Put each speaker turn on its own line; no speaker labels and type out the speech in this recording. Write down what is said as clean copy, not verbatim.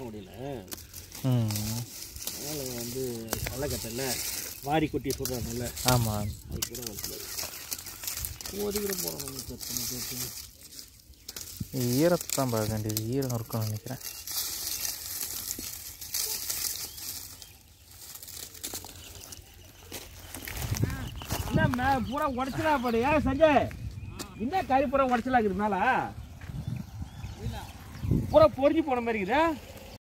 முடியல. அதனால் வந்து கள்ளக்கட்டல வாரி கொட்டி சொல்கிறாங்கல்ல. ஆமாம், அது கூட வரல. ஒதுக்கிற போகிறோம்.
ஈரத்தை தான் பார்க்க வேண்டியது. ஈரம் இருக்கும்னு நினைக்கிறேன்.
என்ன பூரா உடச்சலா படு. ஏன் சஞ்சய் என்ன கறி பூரா உடச்சலா இருக்குது மேலே பூரா பொறிஞ்சு போன மாதிரி இருக்குது.